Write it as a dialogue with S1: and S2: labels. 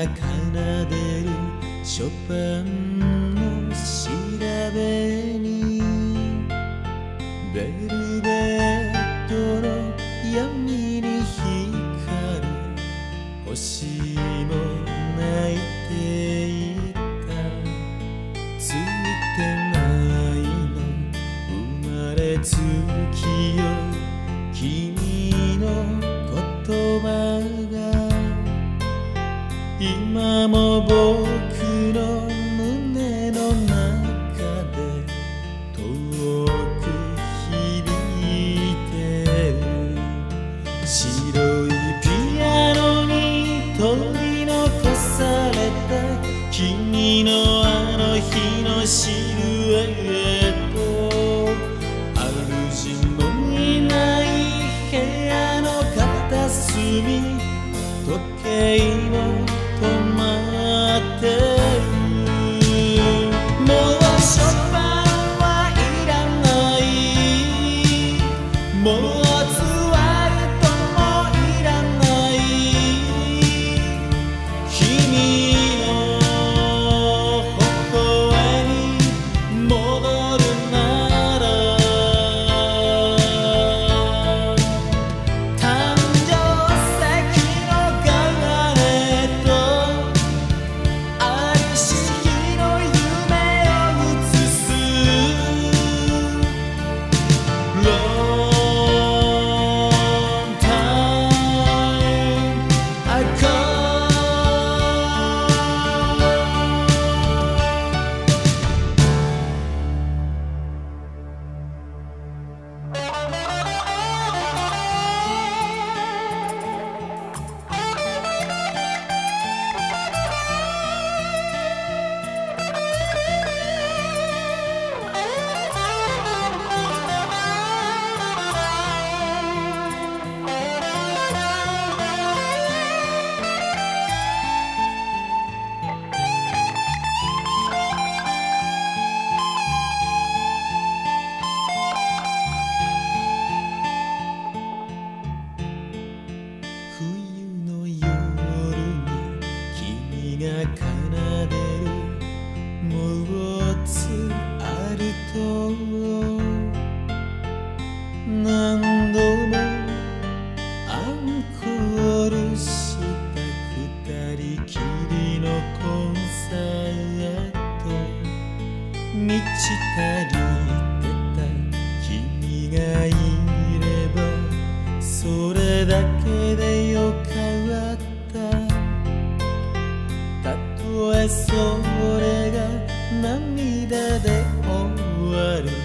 S1: 奏でるショパンの調べにベルベットの闇に光る星も泣いていた。ついてないの生まれつきよ君の言葉が今も僕の胸の中で遠く響いてる。白いピアノに取り残された君のあの日のシルエット。主のいない部屋の片隅時計も止まってる。もうショパンはいらない、モーツァルトもいらない。君の微笑に戻るなら誕生石のガラネットありし日の夢を映す Long time ago。冬の夜に君が奏でるモーツァルトを何度もアンコールした二人きりのコンサート。満ち足りてた君がいればそれだけでよかった。たとえそれが涙で終わる